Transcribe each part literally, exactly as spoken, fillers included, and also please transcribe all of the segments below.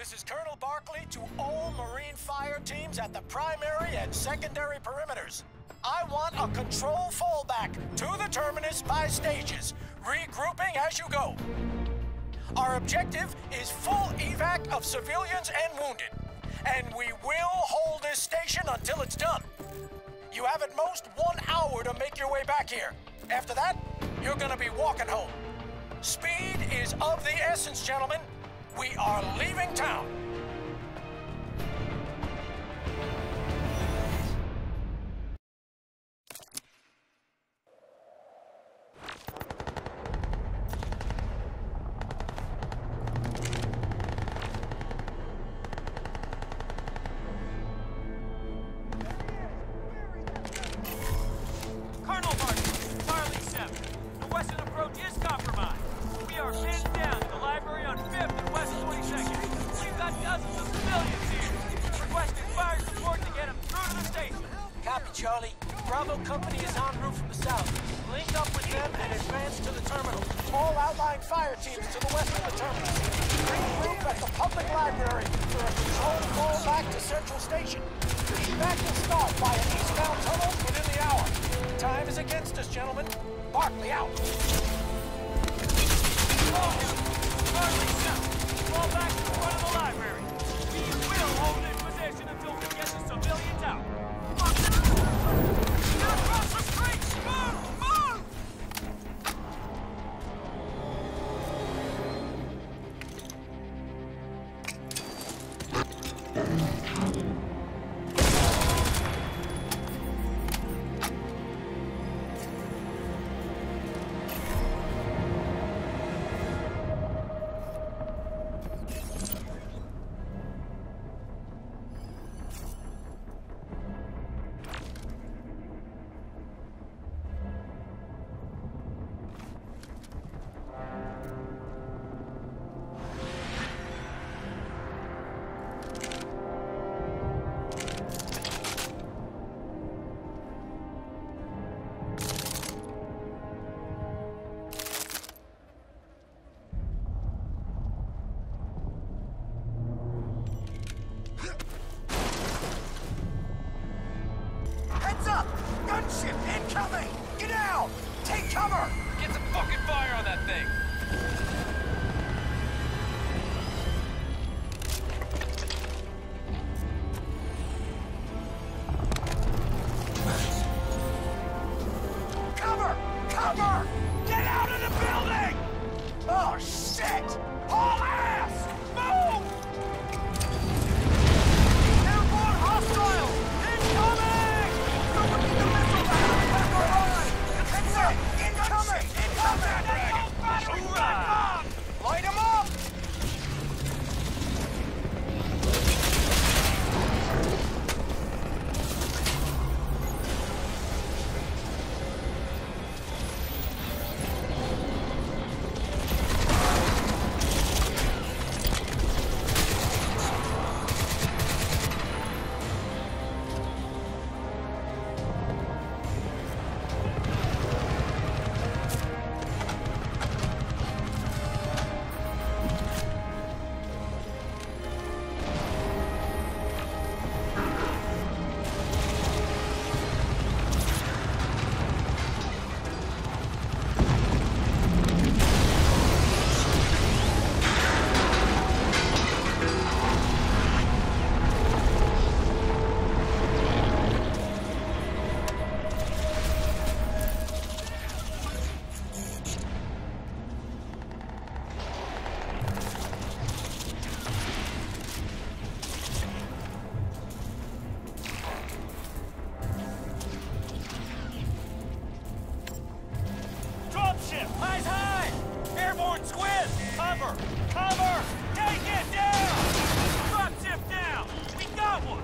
This is Colonel Barclay to all Marine fire teams at the primary and secondary perimeters. I want a control fallback to the terminus by stages, regrouping as you go. Our objective is full evac of civilians and wounded, and we will hold this station until it's done. You have at most one hour to make your way back here. After that, you're gonna be walking home. Speed is of the essence, gentlemen. We are leaving town. Colonel Barclay, Charlie Ceph. The western approach is compromised. We are pinned down in the library on fifth and West twenty-second. We've got dozens of civilians here. Requesting fire support to get them through to the station. Copy, Charlie. Bravo Company is en route from the south. Link up with them and advance to the terminal. All outlying fire teams to the west of the terminal. Regroup at the public library for a controlled fallback to Central Station. Evac will start by an eastbound tunnel within the hour. Time is against us, gentlemen. Barclay out. Charlie Ceph, fall back to the front of the library. We will hold in position until we get the civilians out. Get across the street! Move! Move! Gunship incoming! Get down! Take cover! Get some fucking fire on that thing! Cover! Cover! Get out of the building! Oh, shit! Haul ass! Move! Airborne hostile! Incoming! Incoming! Incoming! Hoorah! Light him up! Eyes high! Airborne squid! Cover! Cover! Take it down! Dropship down! We got one!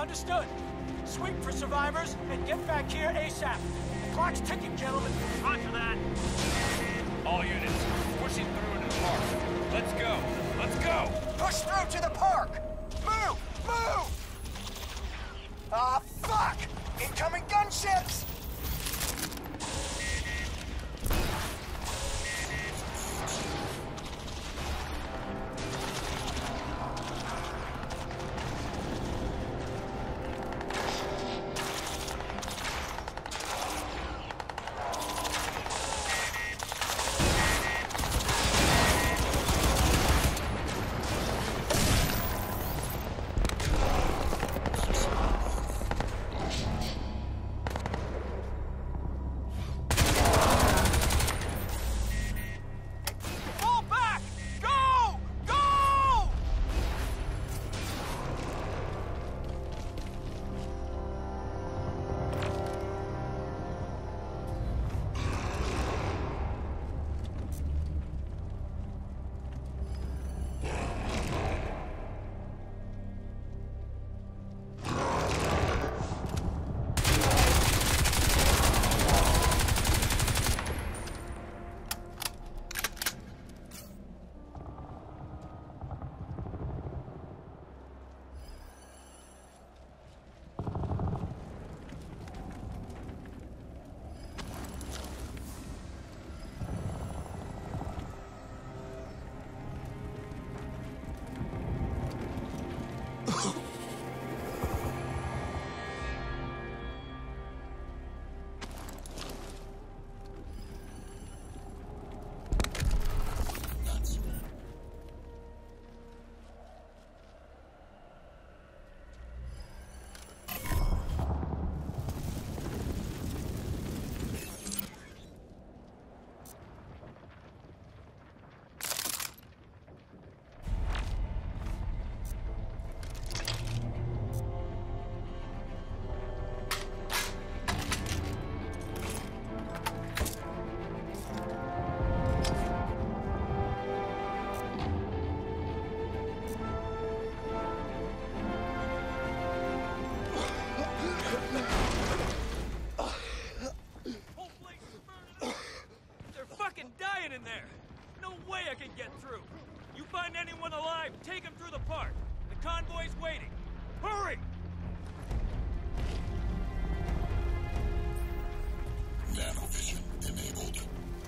Understood. Sweep for survivors and get back here ASAP. The clock's ticking, gentlemen. Roger that. All units, pushing through into the park. Let's go. Let's go. Push through to the park. Move! Move! Ah, fuck! Incoming gunships! In there. No way I can get through. You find anyone alive, take him through the park. The convoy's waiting. Hurry! Nanovision enabled.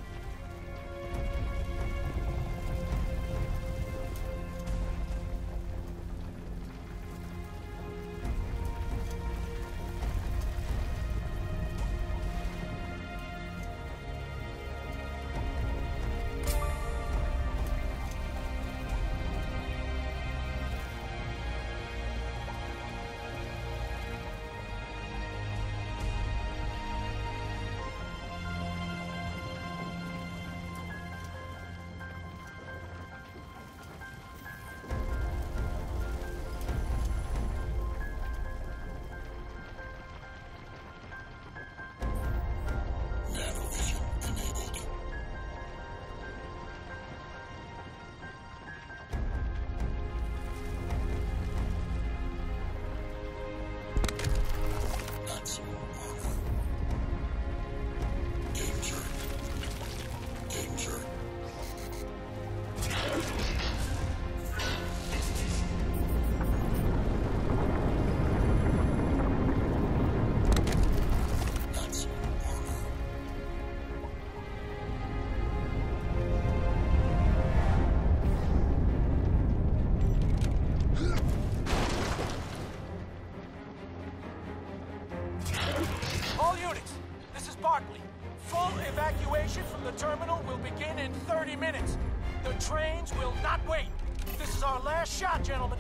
Barclay. Full evacuation from the terminal will begin in thirty minutes. The trains will not wait. This is our last shot, gentlemen.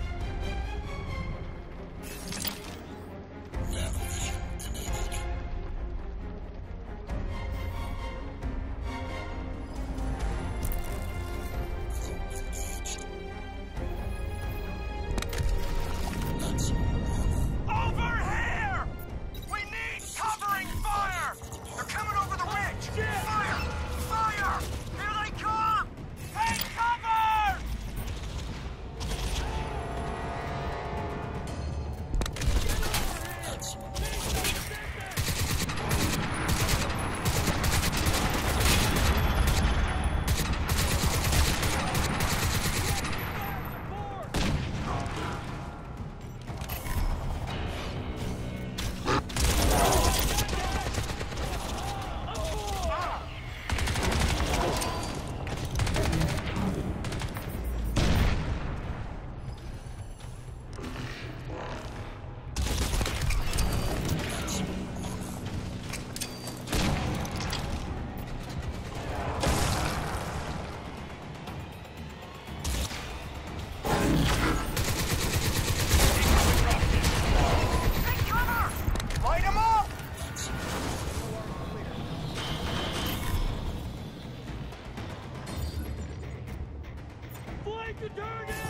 Nanovision enabled. That's Over here! We need covering fire! They're coming over the ridge! Fire! Fire! Here they come! Take cover!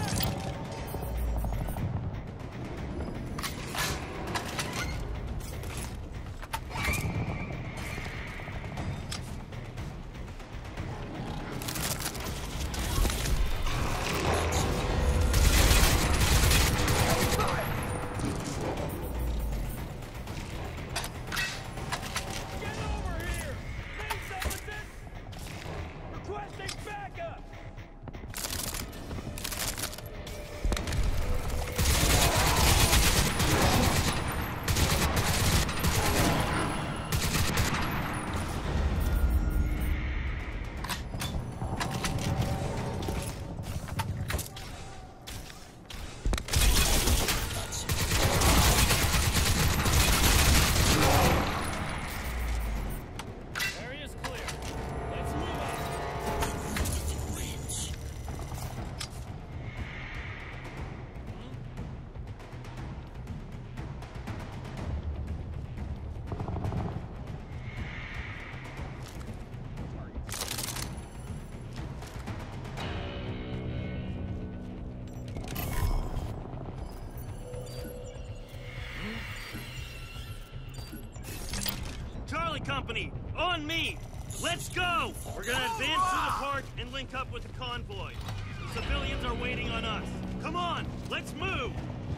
Company, on me! Let's go! We're gonna advance through the park and link up with the convoy. The civilians are waiting on us. Come on, let's move!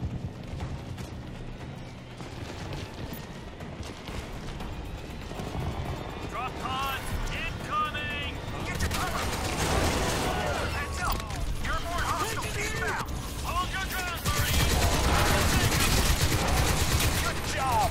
Drop pods incoming! Get to cover! Heads up! Airborne hostiles inbound! Hold your ground, Marine! Good job!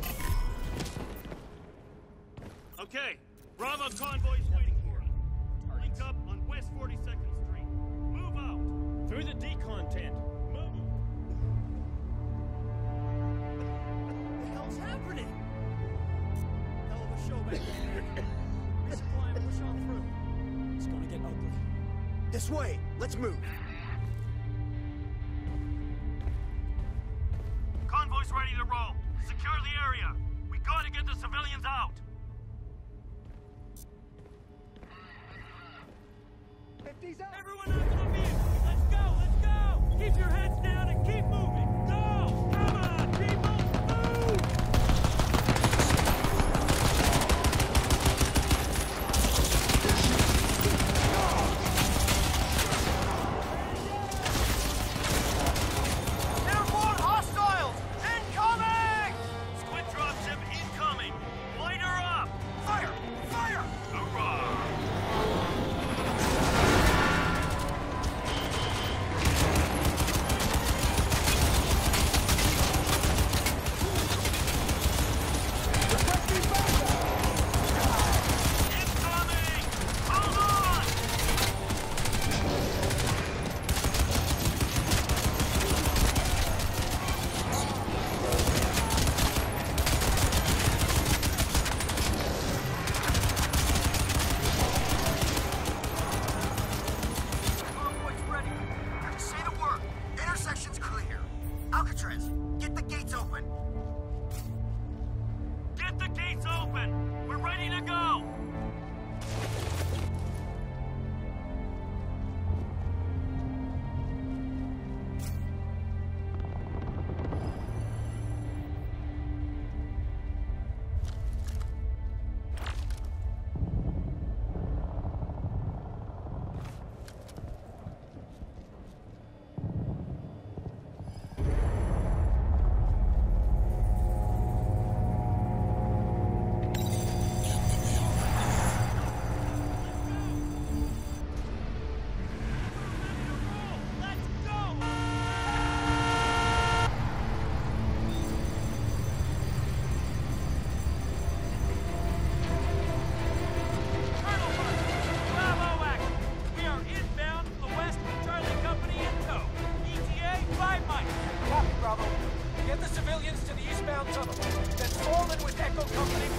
Okay, Bravo convoy's waiting for us. content. Move! What the hell's happening? Hell of a show back there. Resupply and push on through. It's gonna get ugly. This way! Let's move! Convoy's ready to roll. Secure the area. We gotta get the civilians out. Everyone out to the vehicle! Let's go! Let's go! Keep your heads down and keep moving! Go! Come on, people! Move! Airborne hostiles! Incoming! Squid dropship incoming. Light her up. Fire! Fire! Hoorah! Incoming! Hold on! Convoy's ready. Say the word. Intersection's clear. Alcatraz, get the gates open. Get the gates open! We're ready to go! Let's go! Colonel Barclay, Bravo action. We are inbound to the west with Charlie Company in tow. E T A, five miles. Copy, Bravo. Get the civilians to the eastbound tunnel. Then fall in with Echo Company